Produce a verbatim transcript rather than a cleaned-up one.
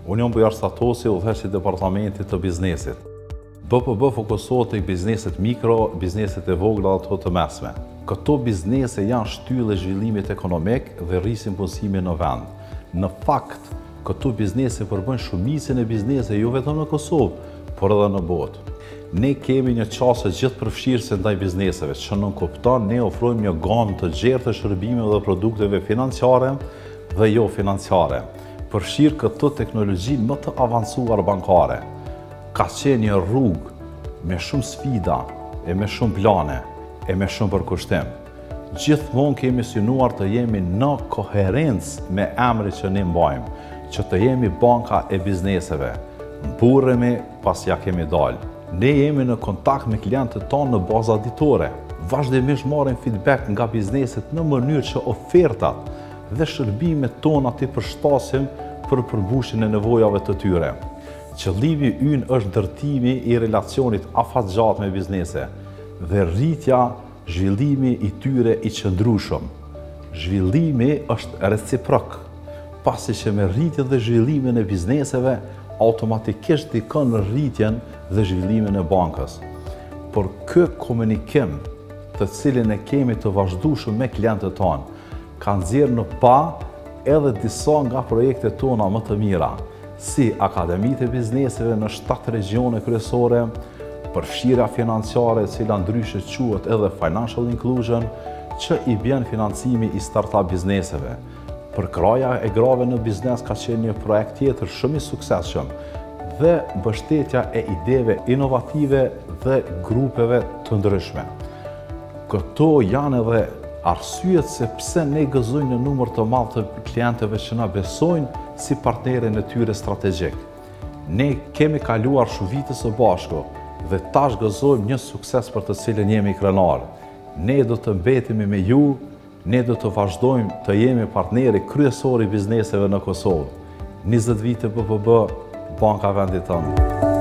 Unë jam Bujar Statosi, udhëheqës i Departamentit të Biznesit. B P B fokusohet tek bizneset mikro, bizneset e vogla dhe të mesme. Këto biznese janë shtyllë e zhvillimit ekonomik dhe rrisin punësimin në vend. Në fakt, këto biznese përbën shumicën e biznese jo vetëm në Kosovë, por edhe në botë. Ne kemi një qasë gjithë përfshirëse ndaj bizneseve, që nuk kupton, ne ofrojmë një gamë të gjerë të shërbimeve dhe produkteve financiare dhe jo financiare. Përfshirë këto teknologji më të avancuar bankare. Ka qenë një rrugë me shumë sfida, e me shumë plane, e me shumë përkushtim. Gjithmonë kemi synuar të jemi në koherencë me emrin që ne mbajmë, që të jemi banka e bizneseve. Mburremi pas ja kemi dalë. Ne jemi në kontakt me klientët tonë në baza ditore. Vazhdimisht marrim feedback nga bizneset në mënyrë që ofertat dhe shërbimet tona t'i përshtasim për përmbushjen e nevojave të tyre. Qëllimi ynë është ndërtimi i relacionit afatgjatë me biznese dhe rritja zhvillimi i tyre i qëndrueshëm. Zhvillimi është reciprok, pasi që me rritjen dhe zhvillimin e bizneseve automatikisht dikon në rritjen dhe zhvillimin e bankës. Por ky komunikim, të cilin e kemi të vazhdueshëm me klientët tonë, ka nxjerrë në pa edhe disa nga projektet tona më të mira, si Akademitë e Bizneseve në shtatë regione kryesore, përfshirja financiare, e cila ndryshe quhet edhe Financial Inclusion, që i bën financimi i startup bizneseve. Përkraja e grave në biznes ka qenë një projekt tjetër shumë i suksesshëm dhe mbështetja e ideve inovative dhe grupeve të ndryshme. Këto janë edhe arsyet se pse ne gëzojmë në numër të madh të klientëve që na besojnë si partnerën e tyre strategjik. Ne kemi kaluar shumë vite së bashku dhe tash gëzojmë një sukses për të cilën jemi krenar. Ne do të mbetemi me ju, ne do të vazhdojmë të jemi partneri kryesor i bizneseve në Kosovë. njëzet vite B P B, banka vendit tonë.